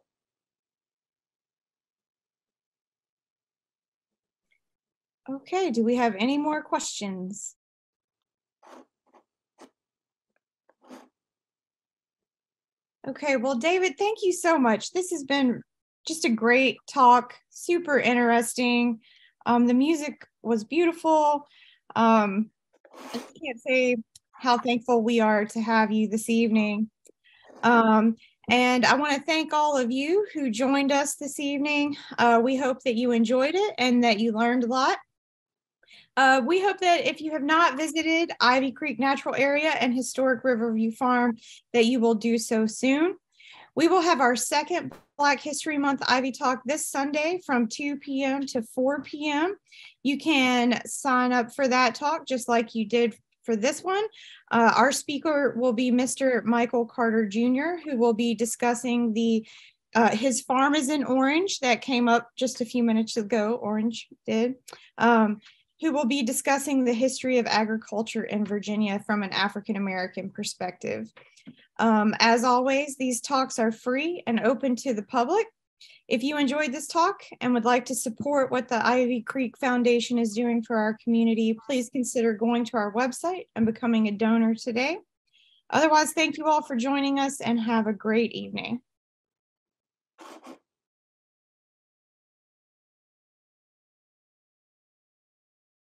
Okay, do we have any more questions? Okay, well, David, thank you so much. This has been just a great talk, super interesting. Um, the music was beautiful. Um, I can't say how thankful we are to have you this evening. Um, and I want to thank all of you who joined us this evening. Uh, we hope that you enjoyed it and that you learned a lot. Uh, we hope that if you have not visited Ivy Creek Natural Area and Historic Riverview Farm, that you will do so soon. We will have our second Black History Month Ivy Talk this Sunday from two p m to four p m You can sign up for that talk just like you did for this one. Uh, our speaker will be Mister Michael Carter Junior, who will be discussing the uh, his farm is in Orange that came up just a few minutes ago. Orange did. Um, who will be discussing the history of agriculture in Virginia from an African-American perspective. Um, as always, these talks are free and open to the public. If you enjoyed this talk and would like to support what the Ivy Creek Foundation is doing for our community, please consider going to our website and becoming a donor today. Otherwise, thank you all for joining us and have a great evening.